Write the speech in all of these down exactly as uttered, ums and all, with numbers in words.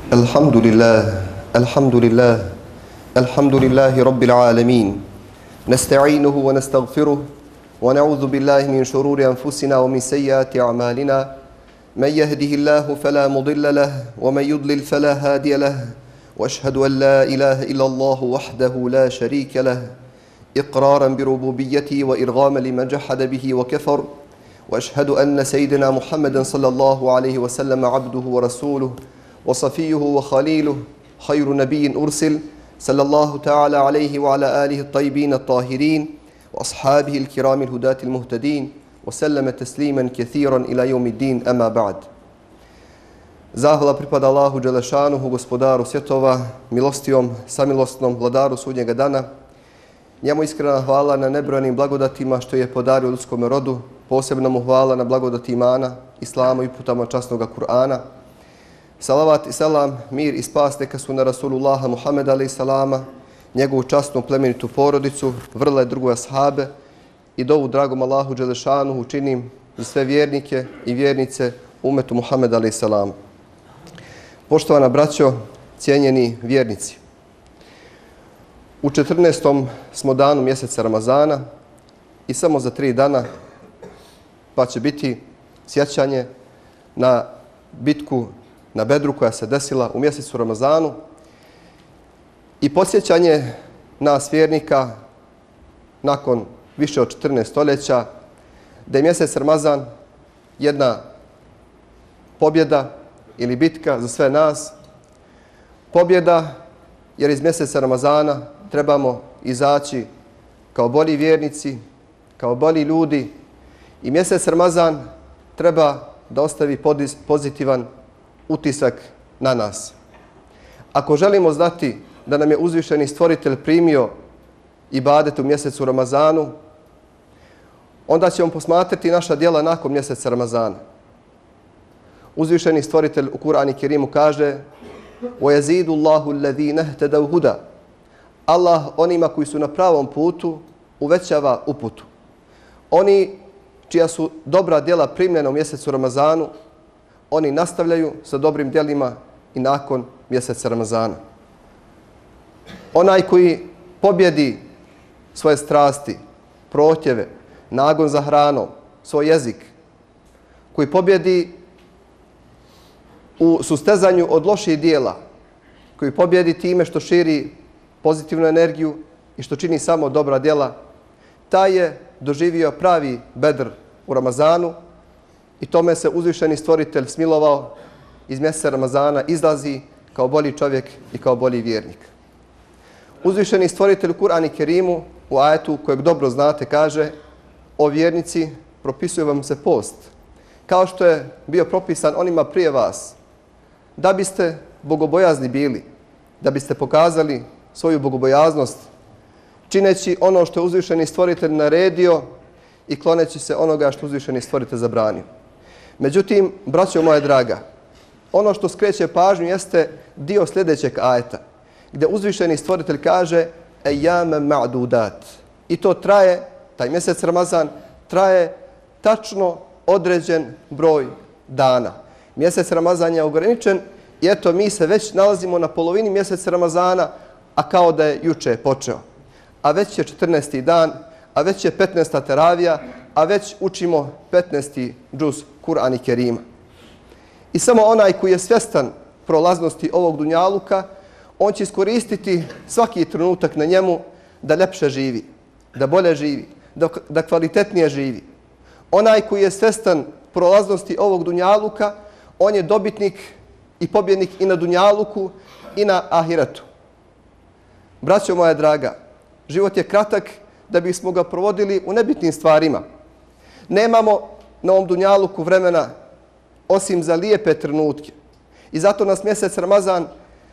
الحمد لله الحمد لله الحمد لله رب العالمين نستعينه ونستغفره ونعوذ بالله من شرور أنفسنا ومن سيئات أعمالنا من يهده الله فلا مضل له ومن يضلل فلا هادي له وأشهد أن لا إله إلا الله وحده لا شريك له إقرارا بربوبيته وإرغاما لمن جحد به وكفر وأشهد أن سيدنا محمدا صلى الله عليه وسلم عبده ورسوله وصفيه وخليله خير نبي أرسل صلى الله تعالى عليه وعلى آله الطيبين الطاهرين وأصحابه الكرام الهداة المهتدين وسلم تسليما كثيرا إلى يوم الدين أما بعد. Zahvala pripada Allahu Đelešanuhu, gospodaru svjetova, milostijom, samilostnom, vladaru sudnjega dana. Njemu iskrena hvala na nebrojenim blagodatima što je podario ljudskom rodu. Posebno mu hvala na blagodati imana, islamu i putama časnog Kur'ana. Salavat i salam, mir i spas neka su na Rasulullaha Muhammeda alaih salama, njegovu časnu plemenitu porodicu, vrle druge ashabe i dovu dragom Allahu Đelešanuhu činim za sve vjernike i vjernice umetu Muhammeda alaih salama. Poštovana braćo, cijenjeni vjernici, u četrnaestom smo danu mjeseca Ramazana i samo za tri dana pa će biti sjećanje na bitku na Bedru koja se desila u mjesecu Ramazanu i podsjećanje nas vjernika nakon više od četrnaest stoljeća da je mjesec Ramazan jedna pobjeda ili bitka za sve nas. Pobjeda jer iz mjeseca Ramazana trebamo izaći kao bolji vjernici, kao bolji ljudi i mjesec Ramazan treba da ostavi pozitivan utisak na nas. Ako želimo znati da nam je uzvišeni stvoritelj primio ibadet u mjesecu Ramazanu, onda ćemo posmatrati naša djela nakon mjeseca Ramazana. Uzvišeni stvoritelj u Kur'anu Kerimu kaže: وَيَزِيدُ اللَّهُ الَّذِينَ اهْتَدَوْا هُدًى. Allah onima koji su na pravom putu uvećava uputu. Oni čija su dobra djela primljena u mjesecu Ramazanu, oni nastavljaju sa dobrim djelima i nakon mjeseca Ramazana. Onaj koji pobjedi svoje strasti, protjeve, nagon za hranom, svoj jezik, koji pobjedi u sustezanju od loših dijela, koji pobjedi time što širi pozitivnu energiju i što čini samo dobra djela, taj je doživio pravi Bedr u Ramazanu i tome se uzvišeni stvoritelj smilovao. Iz mjeseca Ramazana izlazi kao bolji čovjek i kao bolji vjernik. Uzvišeni stvoritelj u Kur'anu Kerimu u ajetu kojeg dobro znate kaže: o vjernici, propisuje vam se post, kao što je bio propisan onima prije vas, da biste bogobojazni bili, da biste pokazali svoju bogobojaznost, čineći ono što je uzvišeni stvoritelj naredio i kloneći se onoga što uzvišeni stvoritelj zabranio. Međutim, braćo moja draga, ono što skreće pažnju jeste dio sljedećeg ajeta, gdje uzvišeni stvoritelj kaže ejame ma'dudat. I to traje, taj mjesec Ramazan, traje tačno određen broj dana. Mjesec Ramazan je ograničen i eto mi se već nalazimo na polovini mjeseca Ramazana, a kao da je juče počeo. A već je četrnaesti dan, a već je petnaesta teravija, a već učimo petnaesti džuz Kur'ana Kerima. I samo onaj koji je svjestan prolaznosti ovog dunjaluka, on će iskoristiti svaki trenutak na njemu da ljepše živi, da bolje živi, da, da kvalitetnije živi. Onaj koji je svjestan prolaznosti ovog dunjaluka, on je dobitnik i pobjednik i na dunjaluku i na ahiretu. Braćo moja draga, život je kratak da bismo ga provodili u nebitnim stvarima. Nemamo na ovom dunjaluku vremena osim za lijepe trenutke. I zato nas mjesec Ramazan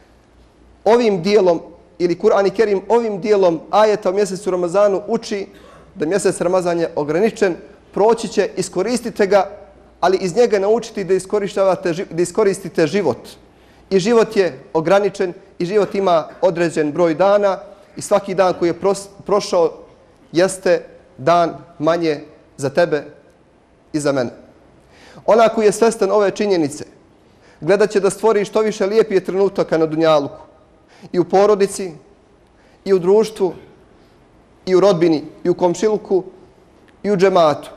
ovim dijelom, ili Kur'an Kerim ovim dijelom ajeta o mjesecu Ramazanu uči da mjesec Ramazan je ograničen, proći će, iskoristite ga, ali iz njega naučiti da, da iskoristite život. I život je ograničen i život ima određen broj dana i svaki dan koji je prošao jeste dan manje za tebe i za mene. Ona koji je svjestan ove činjenice, Gledat će da stvori što više lijepih trenutaka na dunjaluku. I u porodici, i u društvu, i u rodbini, i u komšiluku, i u džematu.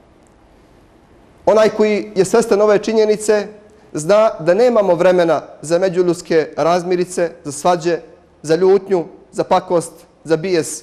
Onaj koji je svestan ove činjenice zna da nemamo vremena za međuljudske razmirice, za svađe, za ljutnju, za pakost, za bijes,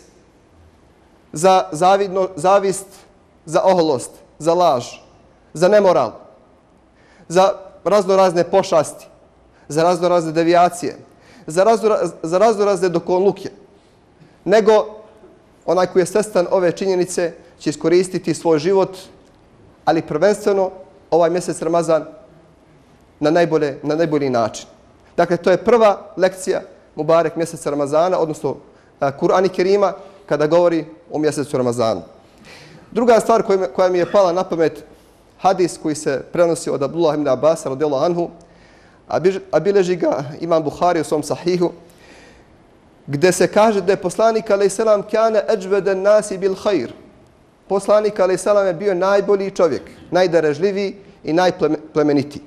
za zavidno, zavist, za oholost, za laž, za nemoral, za razno razne pošasti, za razno razne devijacije, za razno, za razno razne dokonluke, nego onaj koji je svestan ove činjenice će iskoristiti svoj život, ali prvenstveno ovaj mjesec Ramazan na, najbolje, na najbolji način. Dakle, to je prva lekcija Mubarek mjeseca Ramazana, odnosno Kur'an i Kerima, kada govori o mjesecu Ramazanu. Druga stvar koja, koja mi je pala na pamet, hadis koji se prenosi od Abdullah ibn Abbas radijallahu anhu, a bilježi ga Imam Buhari u svom sahihu, gdje se kaže da je poslanik alejhi selam kana ajvada nasi bil khair. Poslanik alejhi selam je bio najbolji čovjek, najdarežljiviji i najplemenitiji.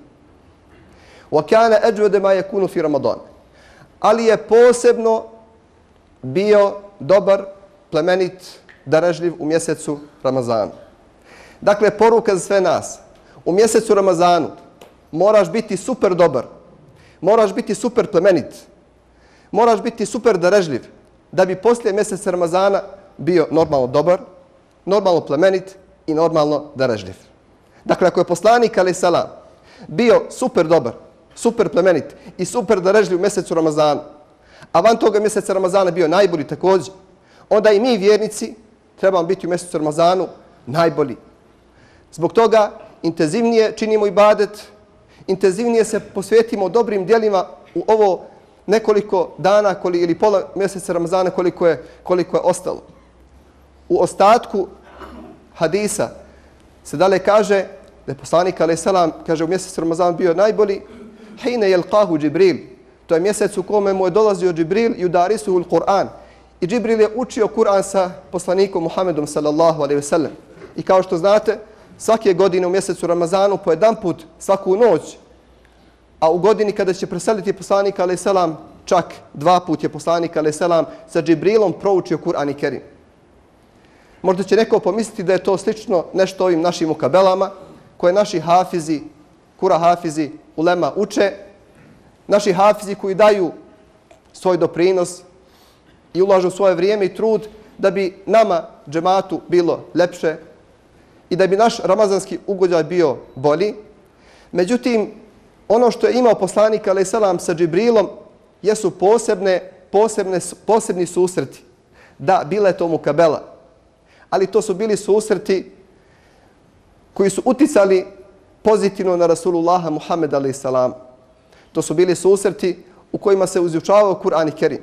Wa kana ajvada ma yakunu fi Ramadan. Ali je posebno bio dobar, plemenit, darežljiv u mjesecu Ramazanu. Dakle, poruka za sve nas. U mjesecu Ramazanu moraš biti super dobar, moraš biti super plemenit, moraš biti super darežljiv da bi poslije mjeseca Ramazana bio normalno dobar, normalno plemenit i normalno darežljiv. Dakle, ako je poslanik alejhi selam bio super dobar, super plemenit i super darežljiv u mjesecu Ramazanu, a van toga mjeseca Ramazana bio najbolji također, onda i mi vjernici trebamo biti u mjesecu Ramazanu najbolji. Zbog toga intenzivnije činimo ibadet, intenzivnije se posvetimo dobrim djelima u ovo nekoliko dana koli, ili pola mjeseca Ramazana koliko je, koliko je ostalo. U ostatku hadisa se dalje kaže da je poslanik alejhi selam kaže u mjesecu Ramazana bio najbolji hine yalqahu Džibril. To je mjesec u kome mu je dolazio Džibril i udarisuhu Kur'an. I Džibril je učio Kur'an sa poslanikom Muhammedom sallallahu alejhi ve sellem. I kao što znate, svake godine u mjesecu Ramazanu po jedan put svaku noć, a u godini kada će preseliti poslanik alejhi selam čak dva put je poslanik alejhi selam sa Džibrilom proučio Kur'an i Kerim. Možda će neko pomisliti da je to slično nešto ovim našim ukabelama koje naši hafizi, kura hafizi, ulema uče, naši hafizi koji daju svoj doprinos i ulažu svoje vrijeme i trud da bi nama, džematu, bilo lepše i da bi naš ramazanski ugođaj bio bolji. Međutim, ono što je imao poslanik alejhi selam sa Džibrilom jesu posebne, posebne, posebni susreti. Da, bila je to mukabela, ali to su bili susreti koji su uticali pozitivno na Rasulullaha Muhammeda alejhi selam. To su bili susreti u kojima se izučavao Kur'an i Kerim,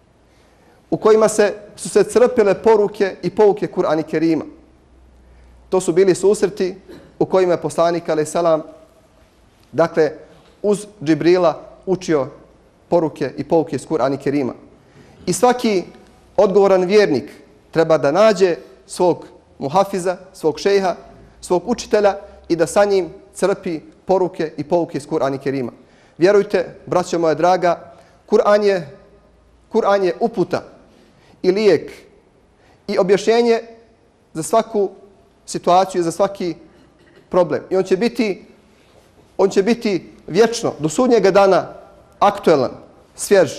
u kojima se, su se crpile poruke i pouke Kur'an i Kerima. To su bili susreti u kojima je poslanik alejhi selam, dakle, uz Džibrila učio poruke i pouke iz Kur'ana i Kerima. I svaki odgovoran vjernik treba da nađe svog muhafiza, svog šejha, svog učitelja i da sa njim crpi poruke i pouke iz Kur'ana i Kerima. Vjerujte, braćo moja draga, Kur'an je, Kur'an je uputa i lijek i objašnjenje za svaku situaciju i za svaki problem. I on će biti, on će biti vječno, do sudnjega dana, aktuelan, svjež.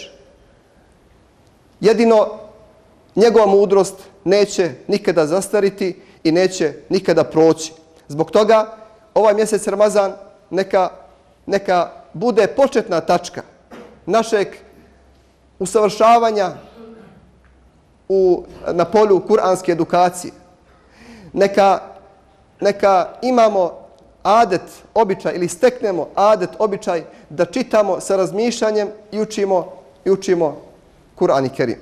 Jedino njegova mudrost neće nikada zastariti i neće nikada proći. Zbog toga ovaj mjesec Ramazan neka, neka bude početna tačka našeg usavršavanja u, na polju kuranske edukacije. Neka, neka imamo adet, običaj ili steknemo adet, običaj da čitamo sa razmišljanjem i učimo, i učimo Kur'an i Kerim.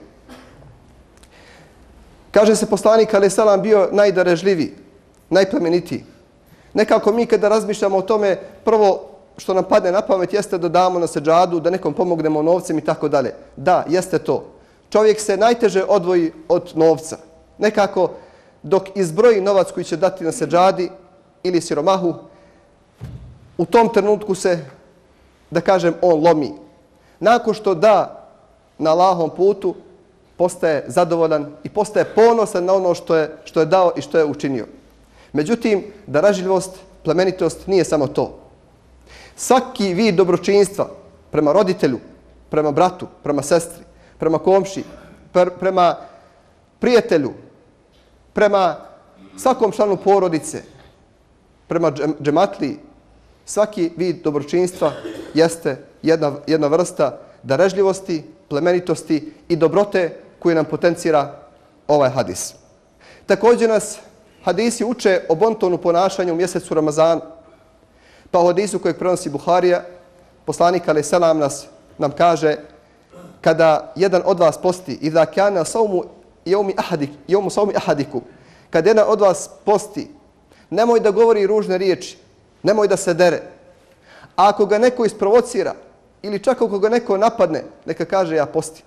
Kaže se poslanik alejhi selam bio najdarežljiviji, najplemenitiji. Nekako mi kada razmišljamo o tome, prvo što nam padne na pamet jeste da damo na seđadu, da nekom pomognemo novcem i tako dalje. Da, jeste to. Čovjek se najteže odvoji od novca. Nekako dok izbroji novac koji će dati na seđadi ili siromahu, u tom trenutku se da kažem, on lomi. Nakon što da na Allahovom putu, postaje zadovoljan i postaje ponosan na ono što je, što je dao i što je učinio. Međutim, darežljivost, plemenitost nije samo to. Svaki vid dobročinstva prema roditelju, prema bratu, prema sestri, prema komši, prema prijatelju, prema svakom članu porodice, prema džematliji, svaki vid dobročinstva jeste jedna, jedna vrsta darežljivosti, plemenitosti i dobrote koju nam potencira ovaj hadis. Također nas hadisi uče o bontonu ponašanju u mjesecu Ramazanu. Pa u hadisu kojeg prenosi Buharija, poslanik alejhi selam nas nam kaže: kada jedan od vas posti, idha kana sawmu yawmi ahadik yawmu sawmi ahadikum, kada jedan od vas posti, nemoj da govori ružne riječi, nemoj da se dere. A ako ga neko isprovocira ili čak ako ga neko napadne, neka kaže ja postim.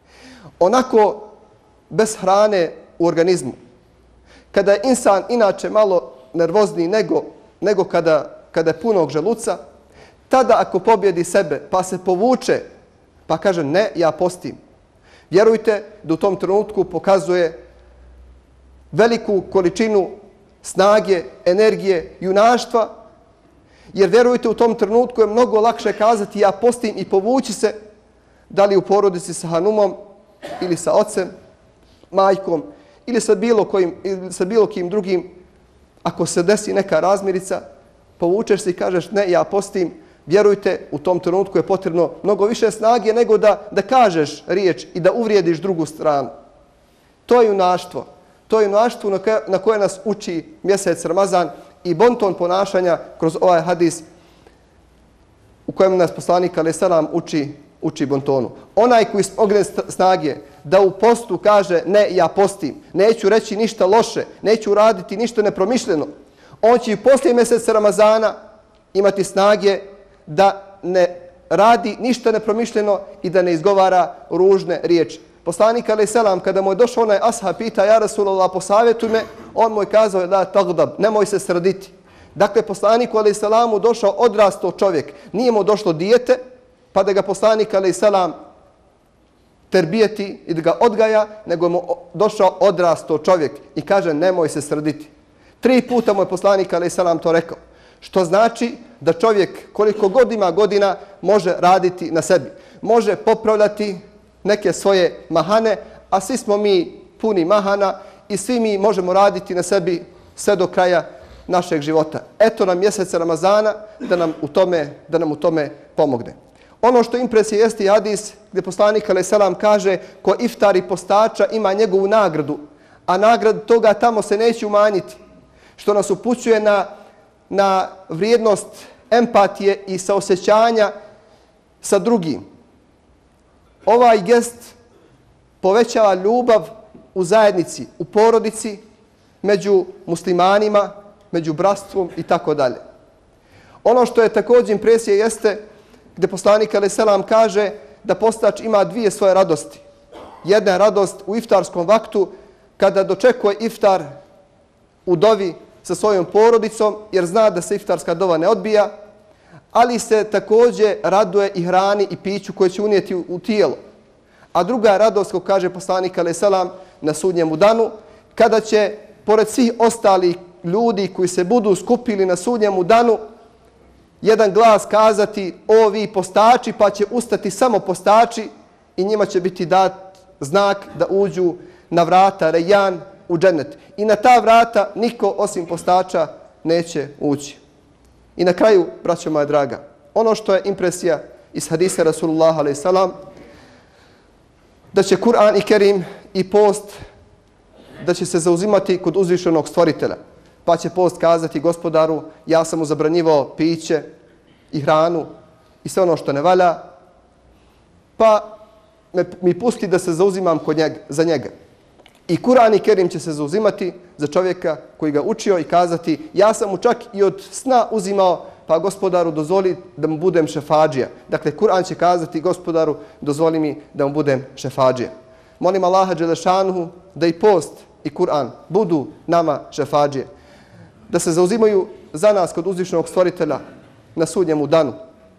Onako bez hrane u organizmu, kada je insan inače malo nervozniji nego, nego kada, kada je punog želuca, tada ako pobjedi sebe pa se povuče pa kaže ne, ja postim, vjerujte da u tom trenutku pokazuje veliku količinu snage, energije, junaštva, jer vjerujte u tom trenutku je mnogo lakše kazati ja postim i povući se, da li u porodici sa hanumom ili sa ocem, majkom ili sa bilo, kojim, ili sa bilo kim drugim. Ako se desi neka razmirica, povučeš se i kažeš ne, ja postim, vjerujte u tom trenutku je potrebno mnogo više snage nego da, da kažeš riječ i da uvrijediš drugu stranu. To je junaštvo. To je junaštvo na koje, na koje nas uči mjesec Ramazan i bonton ponašanja kroz ovaj hadis u kojem nas poslanik alejhi selam uči, uči bontonu. Onaj koji smogne snage da u postu kaže ne, ja postim, neću reći ništa loše, neću raditi ništa nepromišljeno, on će i poslije mjeseca Ramazana imati snage da ne radi ništa nepromišljeno i da ne izgovara ružne riječi. Poslanik alejhi selam kada mu je došao onaj ashab pita ja Rasulallah posavjetuj me, on mu je kazao la tagdab, nemoj se srditi. Dakle, poslaniku alejhi selamu došao odrastao čovjek, nije mu došlo dijete pa da ga poslanik alejhi selam terbijeti i da ga odgaja, nego mu došao odrastao čovjek i kaže nemoj se srditi. Tri puta mu je poslanik alejhi selam to rekao. Što znači da čovjek koliko god ima godina može raditi na sebi. Može popravljati neke svoje mahane, a svi smo mi puni mahana i svi mi možemo raditi na sebi sve do kraja našeg života. Eto nam mjeseca Ramazana da nam u tome, da nam u tome pomogne. Ono što impresije jeste i hadis gdje poslanik alejhi selam kaže ko iftari postača ima njegovu nagradu, a nagrada toga tamo se neće umanjiti. Što nas upućuje na, na vrijednost empatije i saosjećanja sa drugim. Ovaj gest povećava ljubav u zajednici, u porodici, među muslimanima, među bratstvom i tako dalje. Ono što je također impresija jeste gdje poslanik alejhi selam kaže da postač ima dvije svoje radosti. Jedna je radost u iftarskom vaktu kada dočekuje iftar u dovi sa svojom porodicom jer zna da se iftarska dova ne odbija, ali se također raduje i hrani i piću koje će unijeti u, u tijelo. A druga je radost, kako kaže poslanik alejhi selam, na sudnjemu danu, kada će, pored svih ostalih ljudi koji se budu skupili na sudnjemu danu, jedan glas kazati o vi postači, pa će ustati samo postači i njima će biti dat znak da uđu na vrata Rejan u džennet. I na ta vrata niko osim postača neće ući. I na kraju, braćo moja draga, ono što je impresija iz hadisa Rasulullah alejhi selam, da će Kur'an i Kerim i post da će se zauzimati kod uzvišenog stvoritelja. Pa će post kazati gospodaru, ja sam mu zabranjivao piće i hranu i sve ono što ne valja, pa me, mi pusti da se zauzimam kod njega, za njega. I Kur'an i Kerim će se zauzimati za čovjeka koji ga učio i kazati ja sam mu čak i od sna uzimao, pa gospodaru dozvoli da mu budem šefadžija. Dakle, Kur'an će kazati gospodaru dozvoli mi da mu budem šefadžija. Molim Allaha dželešanuhu da i post i Kur'an budu nama šefadžije. Da se zauzimaju za nas kod uzvišenog stvoritelja na sudnjemu danu.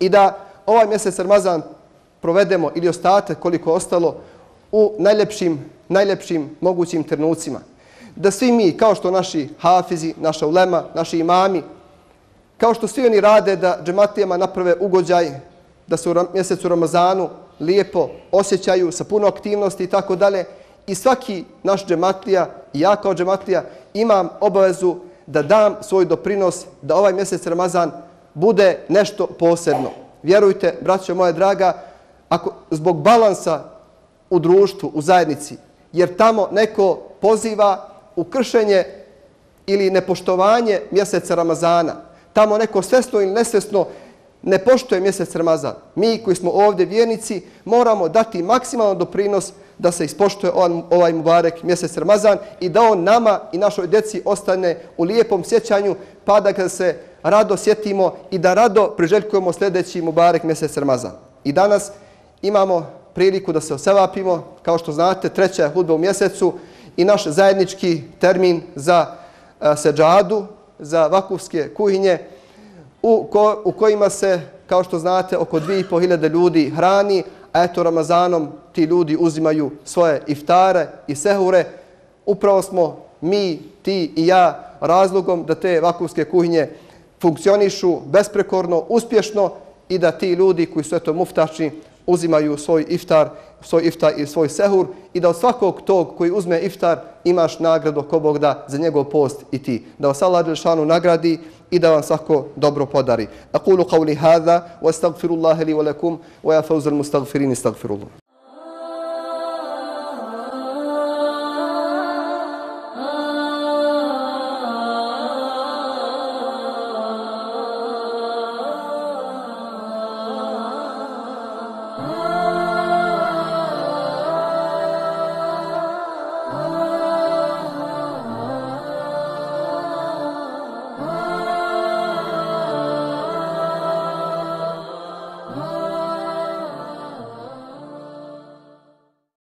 i da ovaj mjesec Ramazan provedemo ili ostatak koliko ostalo u najljepšim, najljepšim mogućim trenucima. Da svi mi, kao što naši hafizi, naša ulema, naši imami, kao što svi oni rade da džematlijama naprave ugođaj, da se u mjesecu Ramazanu lijepo osjećaju sa puno aktivnosti i tako dalje. I svaki naš džematlija, i ja kao džematlija, imam obavezu da dam svoj doprinos da ovaj mjesec Ramazan bude nešto posebno. Vjerujte, braćo moje draga, ako zbog balansa u društvu, u zajednici, jer tamo neko poziva u kršenje ili nepoštovanje mjeseca Ramazana, tamo neko svjesno ili nesvjesno ne poštuje mjesec Ramazan. Mi koji smo ovdje vjernici moramo dati maksimalan doprinos da se ispoštuje ovaj mubarek mjesec Ramazan i da on nama i našoj djeci ostane u lijepom sjećanju, pa da ga se rado sjetimo i da rado priželjkujemo sljedeći mubarek mjesec Ramazan. I danas imamo priliku da se osevapimo, kao što znate, treća je hudba u mjesecu i naš zajednički termin za seđadu, za vakufske kuhinje, u, ko, u kojima se, kao što znate, oko dvije i pol hiljade ljudi hrani, a eto Ramazanom ti ljudi uzimaju svoje iftare i sehure. Upravo smo mi, ti i ja razlogom da te vakufske kuhinje funkcionišu besprekorno, uspješno i da ti ljudi koji su eto muftači uzimaju svoj iftar, svoj iftar i svoj sehur i da od svakog tog koji uzme iftar imaš nagradu ko Bog da za njegov post i ti. Da vas Allah dželešanu nagradi i da vam svako dobro podari. Aqulu qawli hadha wa astaghfirullaha li wa lakum wa ya fawzal mustaghfirin astaghfirullah.